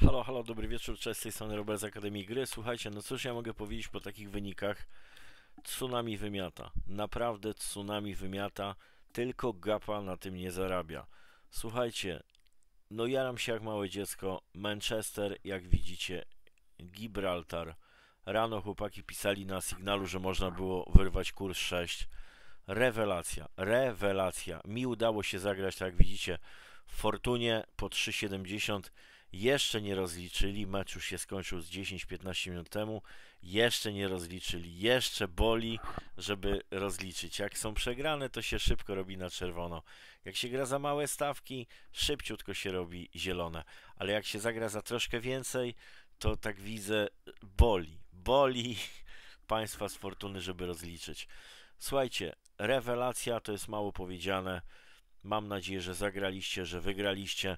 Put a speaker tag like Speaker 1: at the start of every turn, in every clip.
Speaker 1: Halo, halo, dobry wieczór, cześć, z tej strony Robert z Akademii Gry. Słuchajcie, no cóż ja mogę powiedzieć po takich wynikach? Tsunami wymiata. Naprawdę tsunami wymiata, tylko Gapa na tym nie zarabia. Słuchajcie, no jaram się jak małe dziecko. Manchester, jak widzicie, Gibraltar. Rano chłopaki pisali na sygnalu, że można było wyrwać kurs 6. Rewelacja, rewelacja. Mi udało się zagrać, tak jak widzicie, w Fortunie po 3,70. Jeszcze nie rozliczyli, mecz już się skończył z 10-15 minut temu. Jeszcze nie rozliczyli, jeszcze boli, żeby rozliczyć. Jak są przegrane, to się szybko robi na czerwono. Jak się gra za małe stawki, szybciutko się robi zielone. Ale jak się zagra za troszkę więcej, to tak widzę, boli państwa z Fortuny, żeby rozliczyć. Słuchajcie, rewelacja to jest mało powiedziane. Mam nadzieję, że zagraliście, że wygraliście.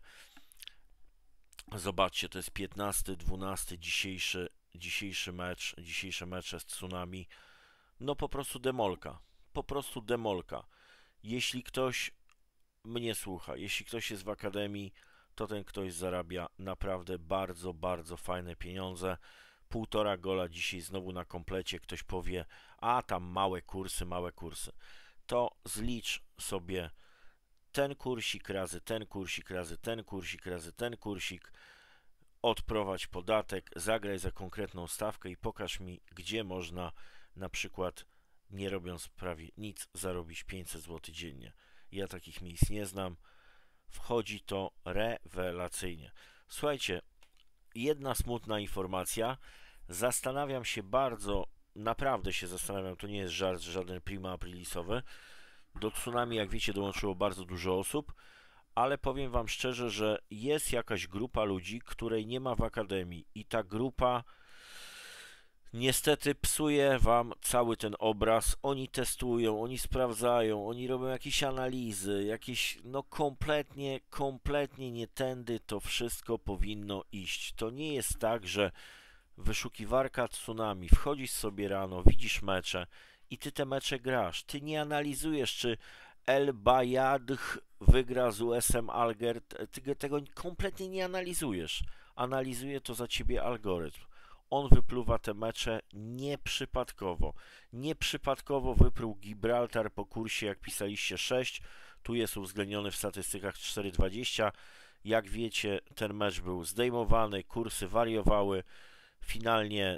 Speaker 1: Zobaczcie, to jest 15-12 dzisiejszy mecz, dzisiejsze mecze z Tsunami. No po prostu demolka. Po prostu demolka. Jeśli ktoś mnie słucha, jeśli ktoś jest w akademii, to ten ktoś zarabia naprawdę bardzo, bardzo fajne pieniądze. Półtora gola dzisiaj znowu na komplecie. Ktoś powie, a tam małe kursy, małe kursy. To zlicz sobie ten kursik razy ten kursik razy ten kursik razy ten kursik, odprowadź podatek, zagraj za konkretną stawkę i pokaż mi, gdzie można na przykład, nie robiąc prawie nic, zarobić 500 zł dziennie. Ja takich miejsc nie znam. Wchodzi to rewelacyjnie. Słuchajcie, jedna smutna informacja. Zastanawiam się bardzo, naprawdę się zastanawiam, to nie jest żart, żaden prima aprilisowy. Do Tsunami, jak wiecie, dołączyło bardzo dużo osób, ale powiem wam szczerze, że jest jakaś grupa ludzi, której nie ma w akademii i ta grupa niestety psuje wam cały ten obraz. Oni testują, oni sprawdzają, oni robią jakieś analizy, jakieś, no kompletnie nie tędy to wszystko powinno iść. To nie jest tak, że wyszukiwarka Tsunami, wchodzisz sobie rano, widzisz mecze i ty te mecze grasz. Ty nie analizujesz, czy El Bayadh wygra z USM Alger. Ty tego kompletnie nie analizujesz. Analizuje to za ciebie algorytm. On wypluwa te mecze nieprzypadkowo. Nieprzypadkowo wypluł Gibraltar po kursie, jak pisaliście, 6. Tu jest uwzględniony w statystykach 4,20. Jak wiecie, ten mecz był zdejmowany, kursy wariowały. Finalnie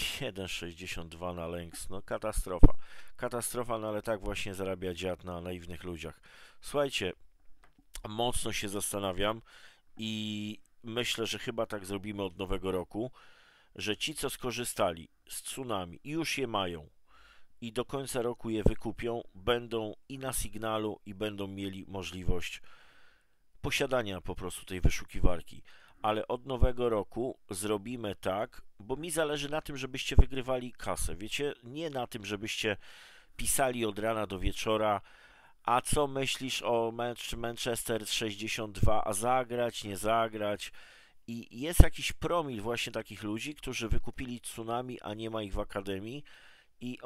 Speaker 1: 1,62 na lęks. No katastrofa. Katastrofa, no ale tak właśnie zarabia dziad na naiwnych ludziach. Słuchajcie, mocno się zastanawiam i myślę, że chyba tak zrobimy od nowego roku, że ci, co skorzystali z Tsunami i już je mają i do końca roku je wykupią, będą i na sygnalu i będą mieli możliwość posiadania po prostu tej wyszukiwarki. Ale od nowego roku zrobimy tak, bo mi zależy na tym, żebyście wygrywali kasę. Wiecie, nie na tym, żebyście pisali od rana do wieczora, a co myślisz o Manchester 62, a zagrać, nie zagrać. I jest jakiś promil właśnie takich ludzi, którzy wykupili Tsunami, a nie ma ich w akademii i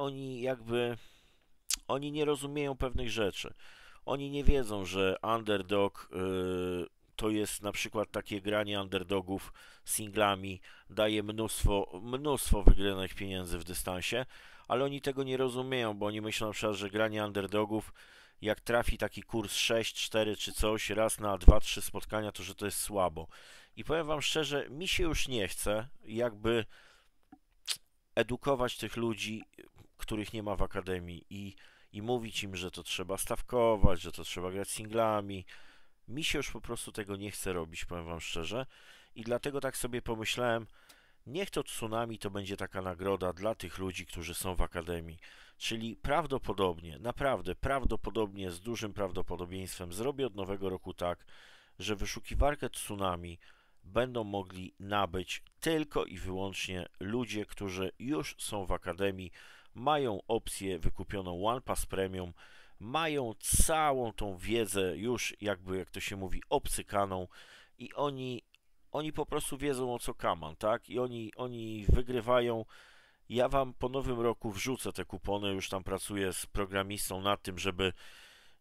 Speaker 1: oni nie rozumieją pewnych rzeczy. Oni nie wiedzą, że underdog to jest na przykład takie granie underdogów singlami, daje mnóstwo wygranych pieniędzy w dystansie, ale oni tego nie rozumieją, bo oni myślą na przykład, że granie underdogów, jak trafi taki kurs 6, 4 czy coś, raz na 2-3 spotkania, to że to jest słabo. I powiem wam szczerze, mi się już nie chce jakby edukować tych ludzi, których nie ma w akademii i mówić im, że to trzeba stawkować, że to trzeba grać singlami. Mi się już po prostu tego nie chce robić, powiem wam szczerze. I dlatego tak sobie pomyślałem, niech to Tsunami to będzie taka nagroda dla tych ludzi, którzy są w akademii. Czyli prawdopodobnie, naprawdę prawdopodobnie, z dużym prawdopodobieństwem zrobię od nowego roku tak, że wyszukiwarkę Tsunami będą mogli nabyć tylko i wyłącznie ludzie, którzy już są w akademii, mają opcję wykupioną One Pass Premium, mają całą tą wiedzę już jakby, jak to się mówi, obcykaną i oni po prostu wiedzą, o co kaman, tak? I oni wygrywają. Ja wam po nowym roku wrzucę te kupony, już tam pracuję z programistą nad tym, żeby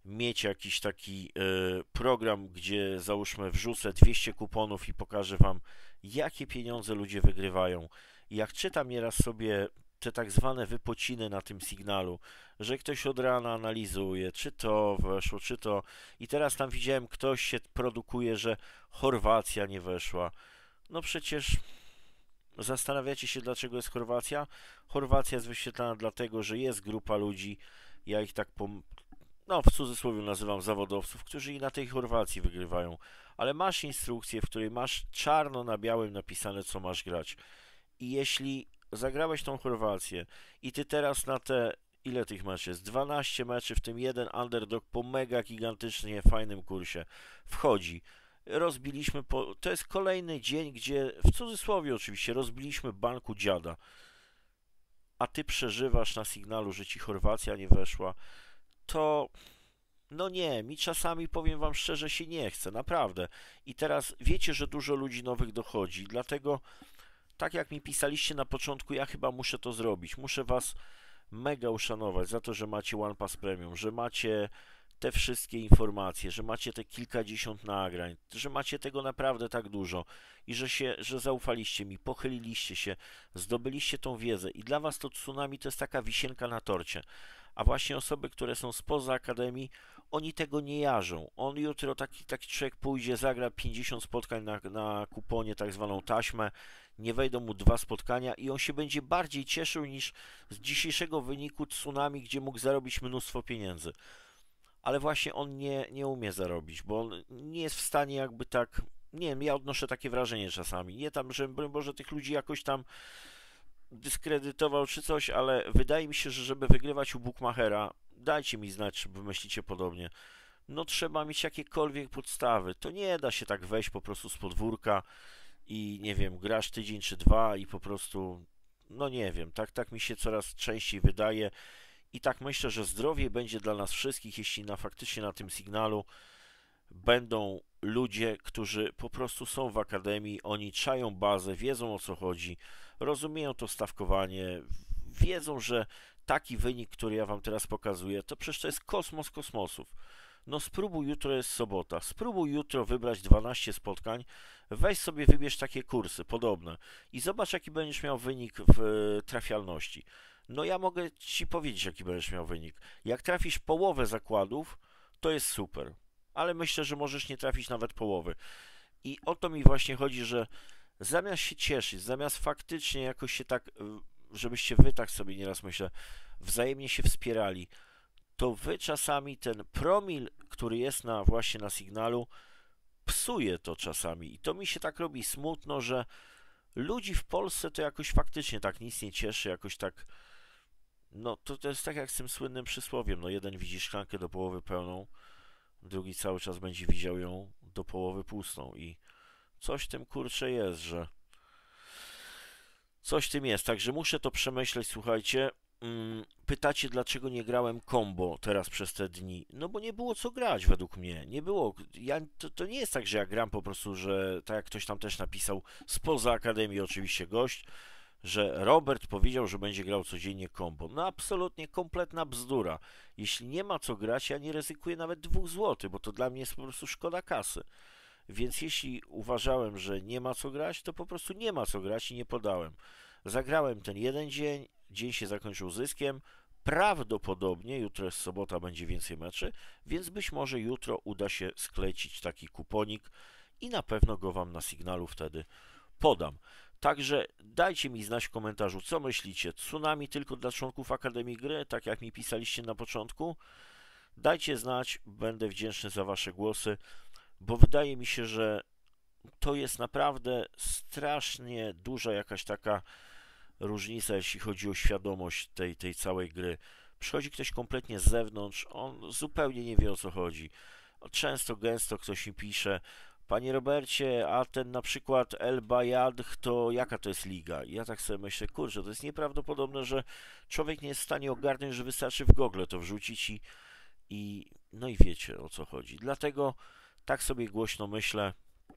Speaker 1: mieć jakiś taki program, gdzie załóżmy wrzucę 200 kuponów i pokażę wam, jakie pieniądze ludzie wygrywają. I jak czytam nieraz sobie te tak zwane wypociny na tym sygnalu, że ktoś od rana analizuje, czy to weszło, czy to. I teraz tam widziałem, ktoś się produkuje, że Chorwacja nie weszła. No przecież zastanawiacie się, dlaczego jest Chorwacja? Chorwacja jest wyświetlana dlatego, że jest grupa ludzi, ja ich tak no w cudzysłowie nazywam zawodowców, którzy i na tej Chorwacji wygrywają. Ale masz instrukcję, w której masz czarno na białym napisane, co masz grać. I jeśli zagrałeś tą Chorwację i ty teraz na te, ile tych meczy jest? 12 meczy, w tym jeden underdog po mega gigantycznie fajnym kursie wchodzi. Rozbiliśmy, to jest kolejny dzień, gdzie, w cudzysłowie oczywiście, rozbiliśmy banku dziada. A ty przeżywasz na sygnalu, że ci Chorwacja nie weszła. To no nie, mi czasami, powiem wam szczerze, się nie chce, naprawdę. I teraz wiecie, że dużo ludzi nowych dochodzi, dlatego tak jak mi pisaliście na początku, ja chyba muszę to zrobić. Muszę was mega uszanować za to, że macie OnePass Premium, że macie te wszystkie informacje, że macie te kilkadziesiąt nagrań, że macie tego naprawdę tak dużo i że zaufaliście mi, pochyliliście się, zdobyliście tą wiedzę i dla was to tsunami to jest taka wisienka na torcie. A właśnie osoby, które są spoza akademii, oni tego nie jarzą. On jutro, taki człowiek pójdzie, zagra 50 spotkań na kuponie, tak zwaną taśmę, nie wejdą mu 2 spotkania i on się będzie bardziej cieszył niż z dzisiejszego wyniku tsunami, gdzie mógł zarobić mnóstwo pieniędzy. Ale właśnie on nie umie zarobić, bo on nie jest w stanie jakby tak, nie wiem, ja odnoszę takie wrażenie czasami, nie tam, że broń Boże tych ludzi jakoś tam dyskredytował czy coś, ale wydaje mi się, że żeby wygrywać u Bookmachera, dajcie mi znać, czy wy myślicie podobnie, no trzeba mieć jakiekolwiek podstawy. To nie da się tak wejść po prostu z podwórka i nie wiem, grasz tydzień czy dwa i po prostu, no nie wiem, tak mi się coraz częściej wydaje i tak myślę, że zdrowie będzie dla nas wszystkich, jeśli faktycznie na tym sygnalu będą ludzie, którzy po prostu są w akademii, oni czają bazę, wiedzą o co chodzi, rozumieją to stawkowanie, wiedzą, że taki wynik, który ja wam teraz pokazuję, to przecież to jest kosmos kosmosów. No spróbuj, jutro jest sobota, spróbuj jutro wybrać 12 spotkań, weź sobie, wybierz takie kursy podobne i zobacz, jaki będziesz miał wynik w trafialności. No ja mogę ci powiedzieć, jaki będziesz miał wynik. Jak trafisz połowę zakładów, to jest super, ale myślę, że możesz nie trafić nawet połowy. I o to mi właśnie chodzi, że zamiast się cieszyć, zamiast faktycznie jakoś się tak, żebyście wy tak sobie nieraz myślę, wzajemnie się wspierali, to wy czasami ten promil, który jest właśnie na sygnalu, psuje to czasami. I to mi się tak robi smutno, że ludzi w Polsce to jakoś faktycznie tak nic nie cieszy, jakoś tak. No to jest tak jak z tym słynnym przysłowiem. No jeden widzi szklankę do połowy pełną, drugi cały czas będzie widział ją do połowy pustą. I coś w tym kurczę jest, że. Coś w tym jest, także muszę to przemyśleć, słuchajcie. Pytacie, dlaczego nie grałem combo teraz przez te dni? No bo nie było co grać według mnie. Nie było. To nie jest tak, że ja gram po prostu, że tak jak ktoś tam też napisał, spoza akademii oczywiście gość, że Robert powiedział, że będzie grał codziennie combo. No absolutnie kompletna bzdura. Jeśli nie ma co grać, ja nie ryzykuję nawet 2 zł, bo to dla mnie jest po prostu szkoda kasy. Więc jeśli uważałem, że nie ma co grać, to po prostu nie ma co grać i nie podałem. Zagrałem ten jeden dzień, dzień się zakończył zyskiem. Prawdopodobnie jutro jest sobota, będzie więcej meczy, więc być może jutro uda się sklecić taki kuponik i na pewno go wam na sygnalu wtedy podam. Także dajcie mi znać w komentarzu, co myślicie. Tsunami tylko dla członków Akademii Gry, tak jak mi pisaliście na początku. Dajcie znać, będę wdzięczny za wasze głosy, bo wydaje mi się, że to jest naprawdę strasznie duża jakaś taka różnica, jeśli chodzi o świadomość tej całej gry. Przychodzi ktoś kompletnie z zewnątrz, on zupełnie nie wie o co chodzi. Często, gęsto ktoś mi pisze: Panie Robercie, a ten na przykład El Bayadh, to jaka to jest liga? I ja tak sobie myślę, kurczę, to jest nieprawdopodobne, że człowiek nie jest w stanie ogarnąć, że wystarczy w Google to wrzucić no i wiecie o co chodzi. Dlatego tak sobie głośno myślę.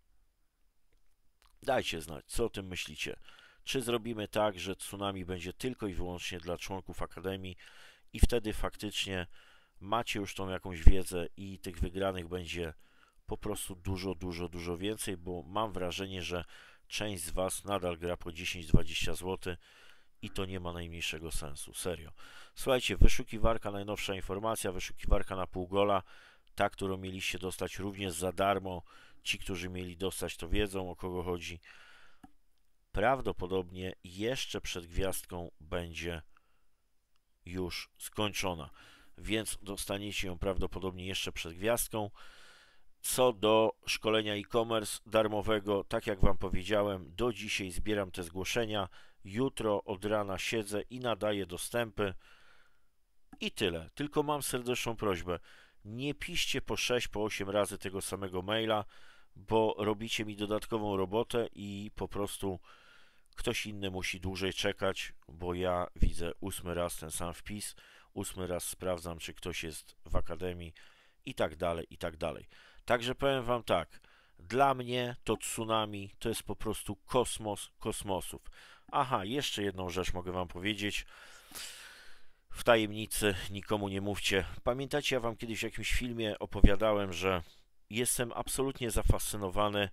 Speaker 1: Dajcie znać, co o tym myślicie. Czy zrobimy tak, że tsunami będzie tylko i wyłącznie dla członków Akademii i wtedy faktycznie macie już tą jakąś wiedzę i tych wygranych będzie po prostu dużo więcej, bo mam wrażenie, że część z Was nadal gra po 10-20 zł i to nie ma najmniejszego sensu, serio. Słuchajcie, wyszukiwarka, najnowsza informacja, wyszukiwarka na pół gola, ta, którą mieliście dostać również za darmo. Ci, którzy mieli dostać, to wiedzą, o kogo chodzi. Prawdopodobnie jeszcze przed gwiazdką będzie już skończona, więc dostaniecie ją prawdopodobnie jeszcze przed gwiazdką. Co do szkolenia e-commerce darmowego, tak jak Wam powiedziałem, do dzisiaj zbieram te zgłoszenia. Jutro od rana siedzę i nadaję dostępy. I tyle. Tylko mam serdeczną prośbę. Nie piszcie po 6, po 8 razy tego samego maila, bo robicie mi dodatkową robotę i po prostu ktoś inny musi dłużej czekać, bo ja widzę 8 raz ten sam wpis, 8 raz sprawdzam, czy ktoś jest w akademii i tak dalej, i tak dalej. Także powiem Wam tak, dla mnie to tsunami to jest po prostu kosmos kosmosów. Aha, jeszcze jedną rzecz mogę Wam powiedzieć. W tajemnicy nikomu nie mówcie. Pamiętacie, ja Wam kiedyś w jakimś filmie opowiadałem, że jestem absolutnie zafascynowany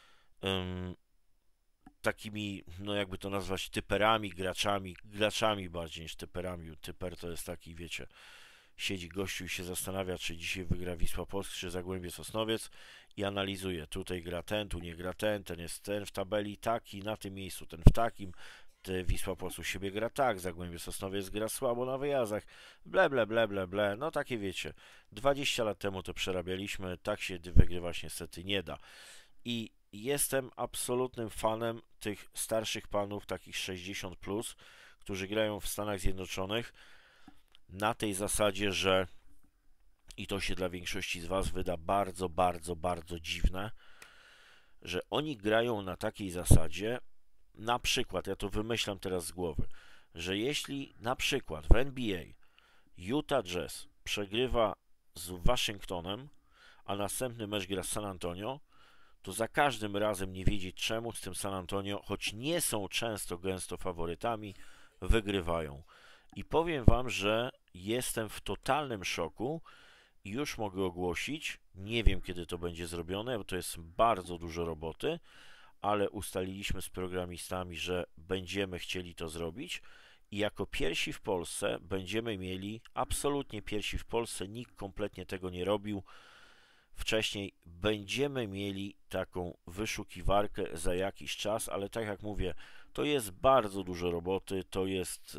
Speaker 1: takimi, no jakby to nazwać, typerami, graczami bardziej niż typerami. Typer to jest taki, wiecie, siedzi gościu i się zastanawia, czy dzisiaj wygra Wisła Płock, czy Zagłębie Sosnowiec i analizuje. Tutaj gra ten, tu nie gra ten jest ten w tabeli taki, na tym miejscu ten w takim. Wisła Płock u siebie gra tak, Zagłębie Sosnowiec gra słabo na wyjazdach, ble. No takie wiecie, 20 lat temu to przerabialiśmy, tak się wygrywać niestety nie da. I jestem absolutnym fanem tych starszych panów, takich 60+, którzy grają w Stanach Zjednoczonych na tej zasadzie, że i to się dla większości z Was wyda bardzo dziwne, że oni grają na takiej zasadzie, na przykład, ja to wymyślam teraz z głowy, że jeśli na przykład w NBA Utah Jazz przegrywa z Waszyngtonem, a następny mecz gra z San Antonio, to za każdym razem nie wiedzieć czemu z tym San Antonio, choć nie są często gęsto faworytami, wygrywają. I powiem Wam, że jestem w totalnym szoku i już mogę ogłosić, nie wiem kiedy to będzie zrobione, bo to jest bardzo dużo roboty, ale ustaliliśmy z programistami, że będziemy chcieli to zrobić i jako pierwsi w Polsce będziemy mieli, absolutnie pierwsi w Polsce, nikt kompletnie tego nie robił wcześniej, będziemy mieli taką wyszukiwarkę za jakiś czas, ale tak jak mówię, to jest bardzo dużo roboty, to jest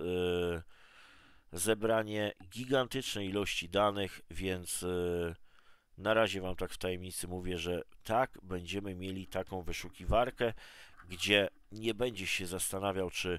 Speaker 1: zebranie gigantycznej ilości danych, więc na razie Wam tak w tajemnicy mówię, że tak, będziemy mieli taką wyszukiwarkę, gdzie nie będziesz się zastanawiał, czy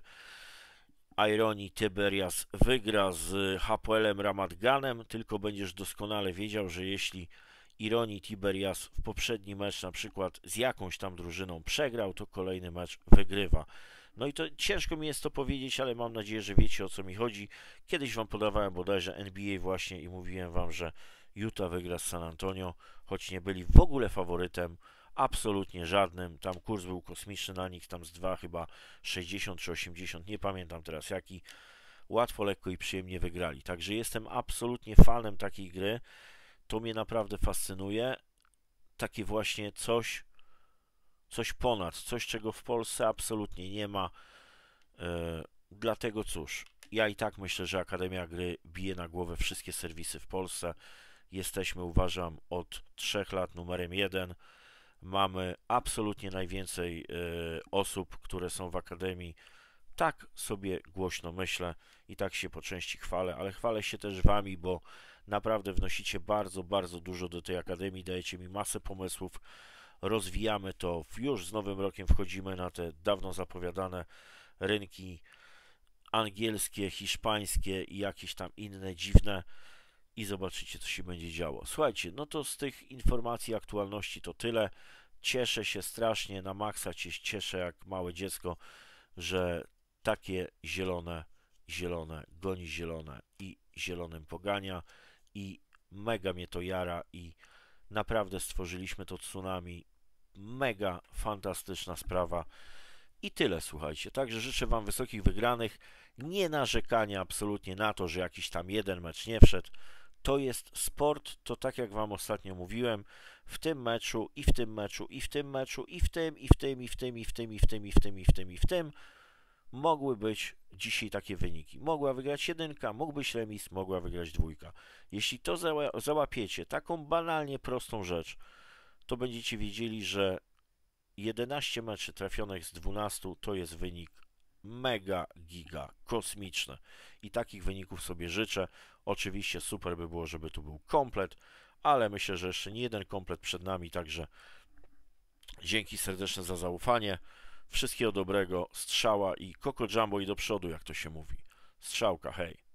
Speaker 1: Ironi Tiberias wygra z Hapoelem Ramat Ganem, tylko będziesz doskonale wiedział, że jeśli Ironi Tiberias w poprzedni mecz na przykład z jakąś tam drużyną przegrał, to kolejny mecz wygrywa. No i to ciężko mi jest to powiedzieć, ale mam nadzieję, że wiecie, o co mi chodzi. Kiedyś Wam podawałem bodajże NBA właśnie i mówiłem Wam, że Utah wygra z San Antonio, choć nie byli w ogóle faworytem, absolutnie żadnym. Tam kurs był kosmiczny na nich, tam z 2 chyba 60 czy 80, nie pamiętam teraz jaki. Łatwo, lekko i przyjemnie wygrali. Także jestem absolutnie fanem takiej gry. To mnie naprawdę fascynuje. Takie właśnie coś ponad, coś czego w Polsce absolutnie nie ma. Dlatego cóż, ja i tak myślę, że Akademia Gry bije na głowę wszystkie serwisy w Polsce. Jesteśmy, uważam, od 3 lat numerem 1. Mamy absolutnie najwięcej osób, które są w Akademii. Tak sobie głośno myślę i tak się po części chwalę, ale chwalę się też Wami, bo naprawdę wnosicie bardzo dużo do tej Akademii, dajecie mi masę pomysłów, rozwijamy to, już z nowym rokiem wchodzimy na te dawno zapowiadane rynki angielskie, hiszpańskie i jakieś tam inne dziwne i zobaczycie, co się będzie działo. Słuchajcie, no to z tych informacji, aktualności to tyle. Cieszę się strasznie, na maksa cieszę jak małe dziecko, że takie zielone goni zielone i zielonym pogania i mega mnie to jara i naprawdę stworzyliśmy to tsunami. Mega fantastyczna sprawa. I tyle, słuchajcie. Także życzę Wam wysokich wygranych. Nie narzekania absolutnie na to, że jakiś tam jeden mecz nie wszedł. To jest sport, to tak jak wam ostatnio mówiłem, w tym meczu, i w tym meczu, i w tym meczu, i w tym, i w tym, i w tym, i w tym, i w tym, i w tym, i w tym, i w tym mogły być dzisiaj takie wyniki. Mogła wygrać jedynka, mógł być remis, mogła wygrać dwójka. Jeśli to załapiecie, taką banalnie prostą rzecz, to będziecie wiedzieli, że 11 meczy trafionych z 12 to jest wynik mega, giga, kosmiczny. I takich wyników sobie życzę. Oczywiście super by było, żeby tu był komplet, ale myślę, że jeszcze nie jeden komplet przed nami, także dzięki serdeczne za zaufanie. Wszystkiego dobrego, strzała i Coco Jumbo i do przodu, jak to się mówi. Strzałka, hej.